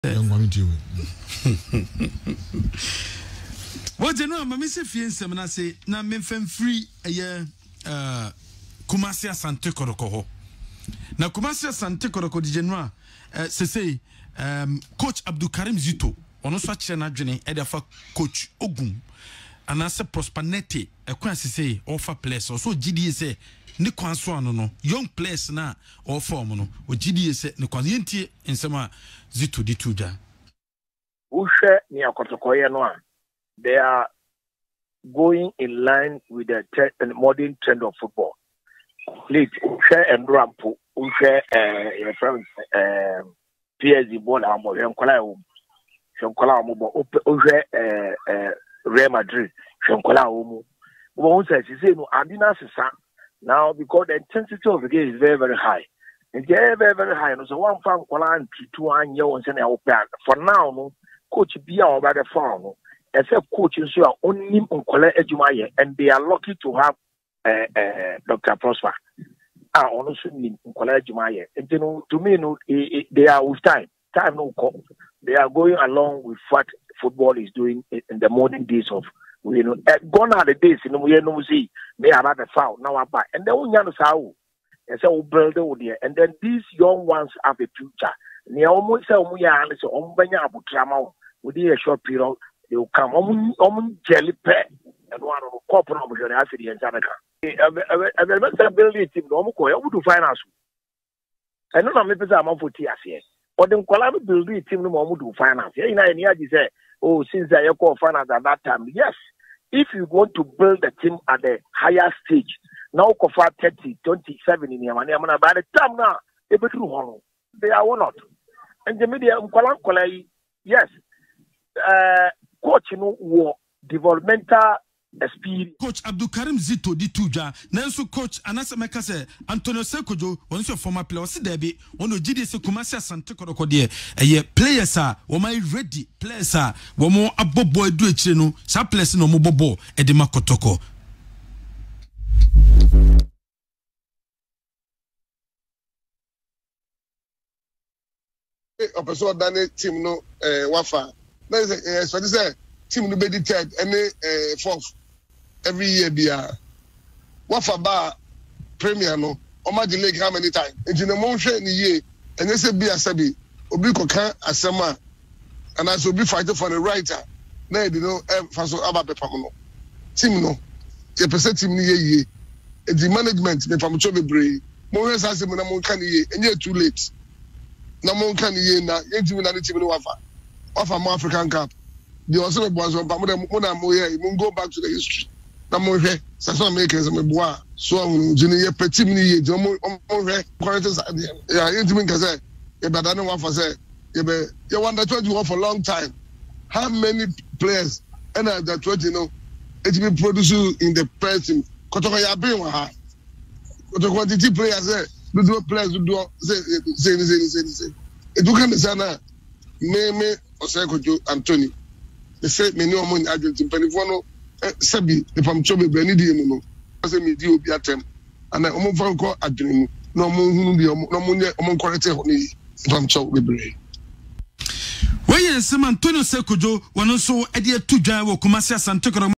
What you know, Mammy Fiensem, and I say, now men free a year, Kumasi Asante Kotoko. Now, Kumasi Asante Kotoko, the general, say, Coach Abdul-Karim Zito, on such an adjourney, for Coach Ogum, and as a prosperity, a quantity say, offer place, or so GDA say, Nikwanswano, no, young players na, or form, or GDA say, Nikwanti, and some Zito di Tuja. Ushe ni Kotokoya no. They are going in line with the modern trend of football. Please, Ushe and Rampo, Ushe, your friends, PSG ball, Shonkola, Ushe, Real Madrid, Shonkola, Umu. Says, he said, no, Adina now because the intensity of the game is very, very high. And very, very high. So one fan, Kolan, 2 years, and for now, no. Coach Bia over the phone, except coaches who are only on collect Ejumaye, and they are lucky to have Dr. Prosper. Also in collect Ejumaye. And you know, to me, no, they are with time. Time no come. They are going along with what football is doing in the modern days of, you know, gone are the days, you know, we no see they are at the foul now I buy, and then we know how. And so we build it, and then these young ones have a future. They almost say we are so drama. Within a short period, they will come on jelly pet and one of the corporate of the acid in Zanaka. I remember building team, no more, I would finance. I know I'm a for tears here. Or then Colorado building team, no more to finance. Yeah, you say, oh, since I call finance at that time, yes. If you want to build a team at the higher stage, now cover 30, 27 in your money, I'm by the time now, they are one not. And the media, yes. Coach, you know, war developmental experience. Coach Abdul-Karim Zito di Tuja. Nanso coach Anasa Mekase Antonio Sekojo, one of your former players, Debbie, one of GDS Kumasi Asante Kotoko de a players are my ready players are one more abo boy do it, you know, some players no mobo Edema Kotoko. Opeso Dane team no Wafa. So this team will be the third and fourth every year. What for bar premier no? Oma the league how many times? And you know more in a year. And they say be a sabi. Obi koka asema. And I should be fighting for the writer. Now you know faso aba pepamono. Team no. The percent team ni ye. The management me from chobe brave. More as I say na mo kan ye. And you're too late. Na mo kan ye na. You team na the team no wafa. Of a more African Cup. The also was on Pamuda, go back to the history. Namohe, Sasson makers and Bois, so Junior Petimini, Jomo, yeah, intimate Gazette, but I don't want to say, you want to tell you for a long time. How many players and that what you know, it's been produced in the person? Kotokoya Biwa, what the quantity players there, the two players who do say. It took him the me Osekojo Anthony. They say many money agent in Penifono Sabi, the from Chobe Benidi no. I say me deal be attempt. And I almost found call adrenaline. No money among quality from Chobe Bray. Why is Antonio Sekojo one also Edia Tuja or Kumasi Asante Kotoko?